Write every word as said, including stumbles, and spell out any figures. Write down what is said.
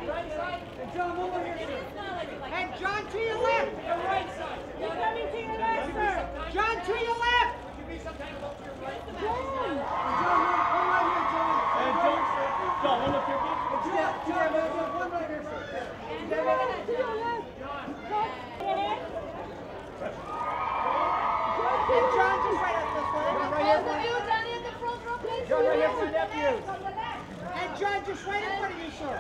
Right side. And John, over here, sir. And John to your left. The right side. He's coming to your left, sir. John to your left. John. John. John, one right here, John. And John, John, one up here, please. John, John, one right here, sir. And to your left. John. And John just right up this way. John, right here, John, John, right here for the nephew. and John just right in front of you, sir.